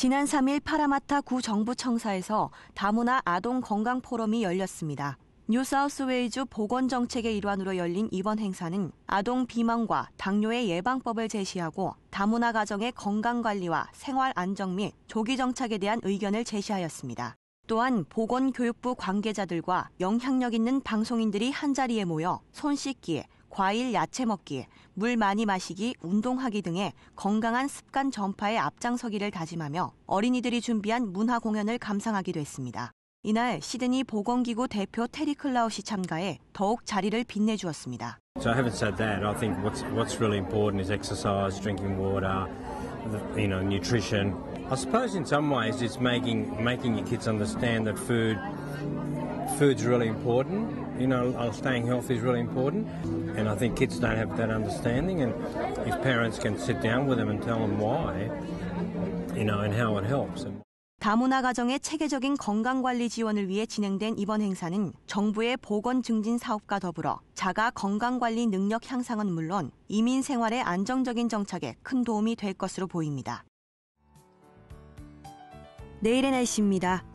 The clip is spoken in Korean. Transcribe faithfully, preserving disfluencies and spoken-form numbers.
지난 삼 일 파라마타 구 정부청사에서 다문화 아동 건강 포럼이 열렸습니다. 뉴사우스웨일즈 보건정책의 일환으로 열린 이번 행사는 아동 비만과 당뇨의 예방법을 제시하고 다문화 가정의 건강관리와 생활 안정 및 조기 정착에 대한 의견을 제시하였습니다. 또한 보건교육부 관계자들과 영향력 있는 방송인들이 한자리에 모여 손 씻기, 과일, 야채 먹기, 물 많이 마시기, 운동하기 등의 건강한 습관 전파에 앞장서기를 다짐하며 어린이들이 준비한 문화 공연을 감상하기도 했습니다. 이날 시드니 보건기구 대표 테리 클라웃이 참가해 더욱 자리를 빛내주었습니다. So having said that, I think what's what's really important is exercise, drinking water, you know, nutrition. I suppose in some ways it's making making your kids understand that food food's really important. You know, staying healthy is really important, and I think kids don't have that understanding. And if parents can sit down with them and tell them why, you know, and how it helps. 다문화 가정의 체계적인 건강관리 지원을 위해 진행된 이번 행사는 정부의 보건 증진 사업과 더불어 자가 건강관리 능력 향상은 물론 이민 생활의 안정적인 정착에 큰 도움이 될 것으로 보입니다. 내일의 날씨입니다.